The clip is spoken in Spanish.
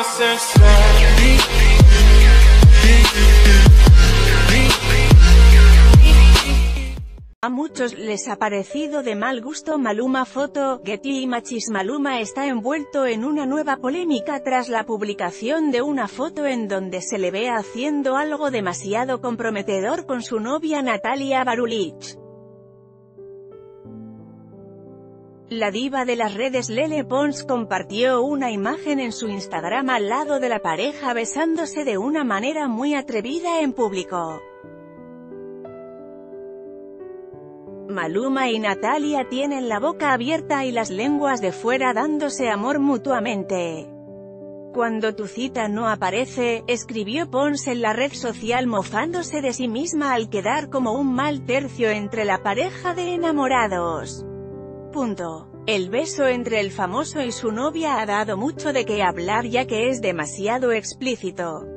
A muchos les ha parecido de mal gusto Maluma Foto, Getty Images. Maluma está envuelto en una nueva polémica tras la publicación de una foto en donde se le ve haciendo algo demasiado comprometedor con su novia Natalia Barulich. La diva de las redes Lele Pons compartió una imagen en su Instagram al lado de la pareja besándose de una manera muy atrevida en público. Maluma y Natalia tienen la boca abierta y las lenguas de fuera dándose amor mutuamente. Cuando tu cita no aparece, escribió Pons en la red social mofándose de sí misma al quedar como un mal tercio entre la pareja de enamorados. El beso entre el famoso y su novia ha dado mucho de qué hablar ya que es demasiado explícito.